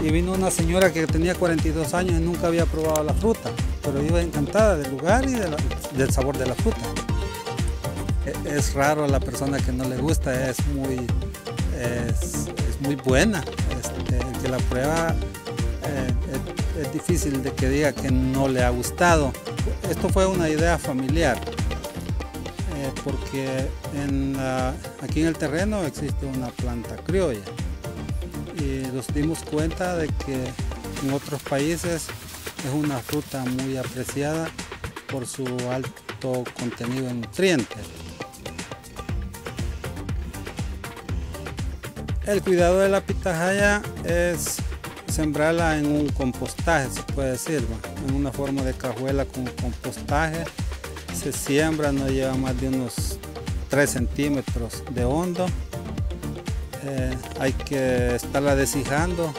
y vino una señora que tenía 42 años y nunca había probado la fruta, pero iba encantada del lugar y del sabor de la fruta. Es raro a la persona que no le gusta, es muy buena. El que la prueba es difícil de que diga que no le ha gustado. Esto fue una idea familiar, porque aquí en el terreno existe una planta criolla y nos dimos cuenta de que en otros países es una fruta muy apreciada por su alto contenido en nutrientes. El cuidado de la pitahaya es sembrarla en un compostaje, se puede decir, en una forma de cajuela con compostaje. Se siembra, no lleva más de unos 3 centímetros de hondo. Hay que estarla deshijando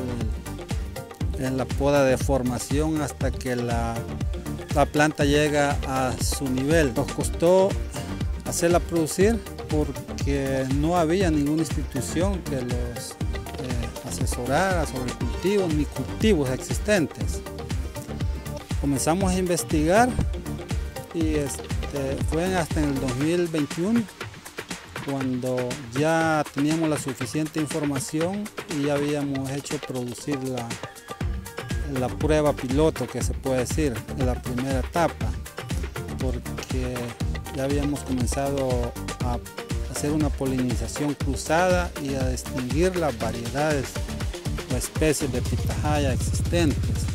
en la poda de formación hasta que la planta llega a su nivel. Nos costó hacerla producir porque no había ninguna institución que los asesorara sobre cultivos ni cultivos existentes. Comenzamos a investigar y fue hasta en el 2021 cuando ya teníamos la suficiente información y ya habíamos hecho producir la prueba piloto, que se puede decir, de la primera etapa, porque ya habíamos comenzado a hacer una polinización cruzada y a distinguir las variedades o especies de pitahaya existentes.